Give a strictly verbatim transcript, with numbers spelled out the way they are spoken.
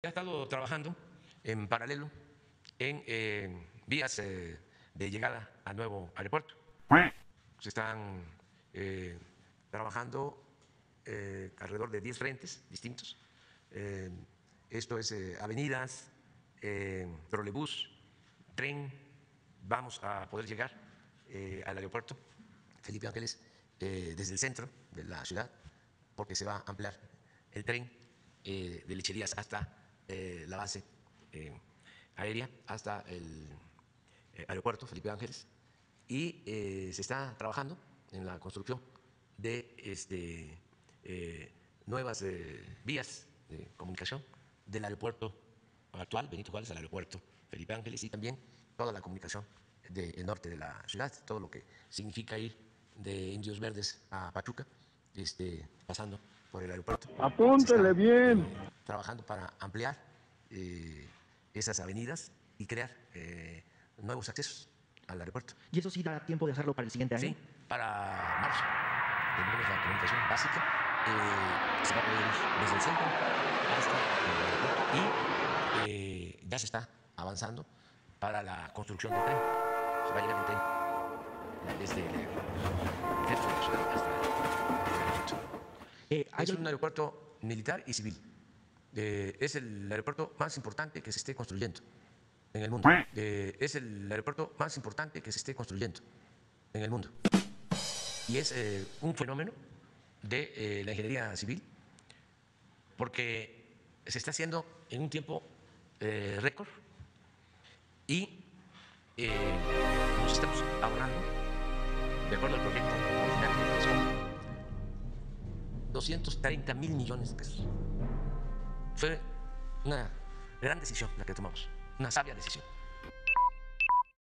ha estado trabajando en paralelo en eh, vías eh, de llegada al nuevo aeropuerto. Se están eh, trabajando eh, alrededor de diez frentes distintos. Eh, esto es eh, avenidas, eh, trolebús, tren. Vamos a poder llegar eh, al aeropuerto Felipe Ángeles eh, desde el centro de la ciudad, porque se va a ampliar el tren eh, de Lecherías hasta eh, la base eh, aérea, hasta el eh, aeropuerto Felipe Ángeles, y eh, se está trabajando en la construcción de este, eh, nuevas eh, vías de comunicación del aeropuerto actual Benito Juárez al aeropuerto Felipe Ángeles, y también toda la comunicación del norte de la ciudad, todo lo que significa ir de Indios Verdes a Pachuca, este, pasando por el aeropuerto. Apúntele está, bien. Eh, trabajando para ampliar eh, esas avenidas y crear eh, nuevos accesos al aeropuerto. ¿Y eso sí da tiempo de hacerlo para el siguiente año? Sí, para marzo tendremos la comunicación básica. Eh, se va a poder ir desde el centro hasta el aeropuerto y eh, ya se está avanzando para la construcción del tren. Se va a llegar el tren desde el centro de la ciudad hasta el aeropuerto. Eh, Es un aeropuerto militar y civil. Eh, es el aeropuerto más importante que se esté construyendo en el mundo. Eh, es el aeropuerto más importante que se esté construyendo en el mundo. Y es eh, un fenómeno de eh, la ingeniería civil, porque se está haciendo en un tiempo eh, récord y eh, nos estamos ahorrando, de acuerdo al proyecto original, son doscientos treinta mil millones de pesos. Fue una gran decisión la que tomamos, una sabia decisión.